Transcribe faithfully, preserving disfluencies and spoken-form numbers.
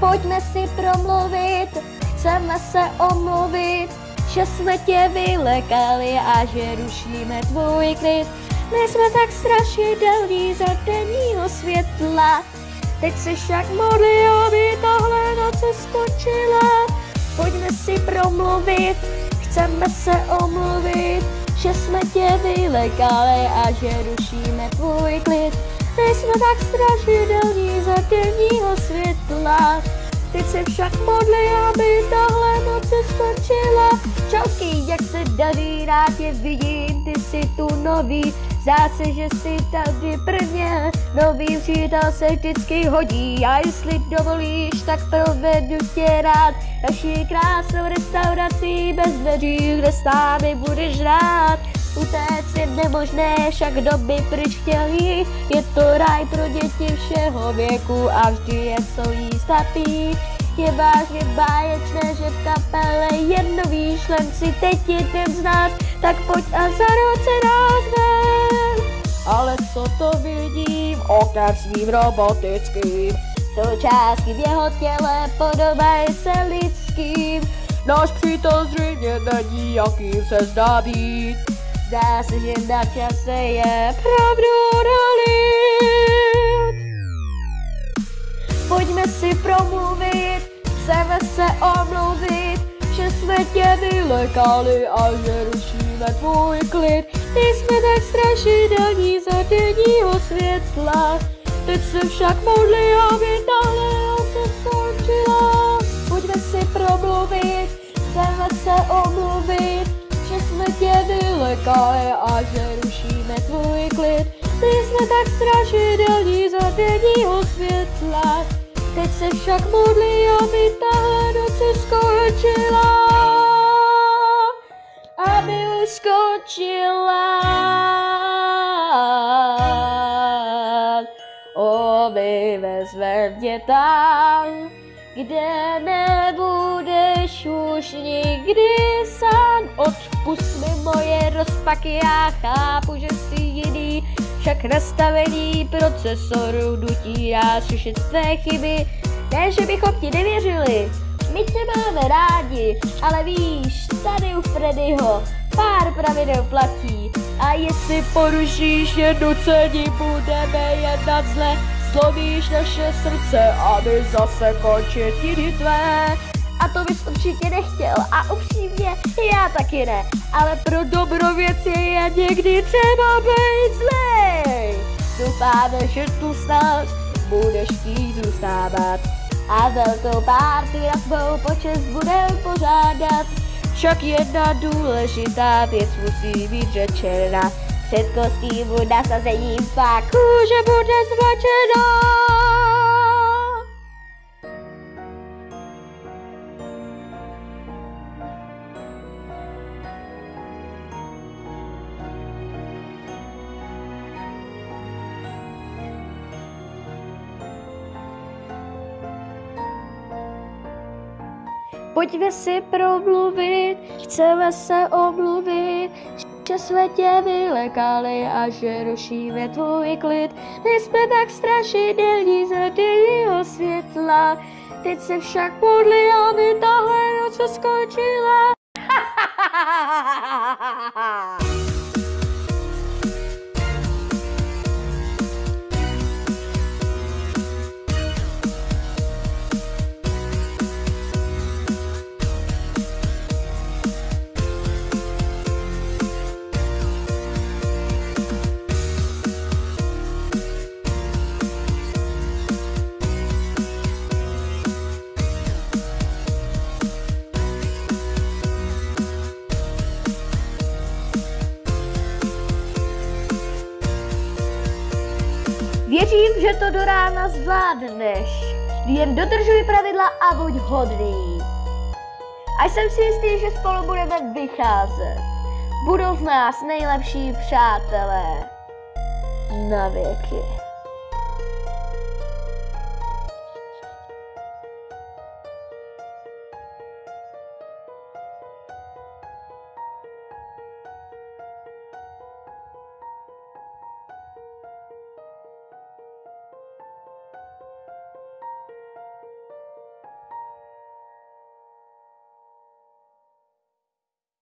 Pojďme si promluvit, chceme se omluvit, že jsme tě vylekali a že rušíme tvůj klid. My jsme tak strašidelní za denního světla, teď se však modlí, aby tahle noc skončila. Pojďme si promluvit, chceme se omluvit, že jsme tě vylekali a že rušíme tvůj klid. My jsme tak strašidelní za denního světla, teď se však modlí, aby tahle noc skončila. Čauky, jak se daří, rád tě vidím, ty jsi tu nový. Zdá se, že jsi tady prvně, nový přítel se vždycky hodí. A jestli dovolíš, tak provedu tě rád naší krásnou restaurací bez dveří, kde s námi budeš rád. Utéct je nemožné, však kdo by pryč chtěl jít. Je to ráj pro děti všeho věku a vždy je co jíst a pít. Je vážně báječné, že v kapele jedno výšlenci teď jeden z nás, tak pojď a zarod se nás ven. Ale co to vidím, oknem svým robotickým, součástky v jeho těle podobají se lidským. Náš přítel zřejmě není, jakým se zdá být. Zdá se, že na čase je pravdu odhalit. Pojďme si promluvit, chceme se omluvit, že jsme tě vylekali a že rušíme tvůj klid. My jsme tak strašidelní za denního světla, teď se však modlí, aby tahle noc skončila. Pojďme si promluvit, chceme se omluvit, že jsme tě vylekali a že rušíme tvůj klid. My jsme tak strašidelní za denního světla, teď se však modlí, aby tahle noc skončila. Aby už skončila. O, my vezmem tě tam, kde nebudeš už nikdy sám. Odpust mi moje rozpaky, já chápu, že jsi jiný, však nastavení procesoru nutí nás řešit své chyby. Ne, že bychom ti nevěřili, my tě máme rádi, ale víš, tady u Freddyho pár pravidel platí. A jestli porušíš jednocení, budeme jednat zle. Slovíš naše srdce, aby zase končit jiný tvé. A to bys určitě nechtěl a upřímně já taky ne. Ale pro dobro věci je někdy třeba být zlej. Doufáme, že tu snad budeš chtít zůstávat a velkou párty na svou počest budem pořádat. Však jedna důležitá věc musí být řečena, před kostýmu nasazením pak kůže bude zmačená. Pojďme si promluvit, chceme se omluvit, že jsme tě vylekali a že rušíme tvůj klid. My jsme tak strašidelní za denního světla, teď se však modlí, aby tahle noc skončila. Věřím, že to do rána zvládneš. Jen dodržuj pravidla a buď hodný. A jsem si jistý, že spolu budeme vycházet. Budou z nás nejlepší přátelé na věky.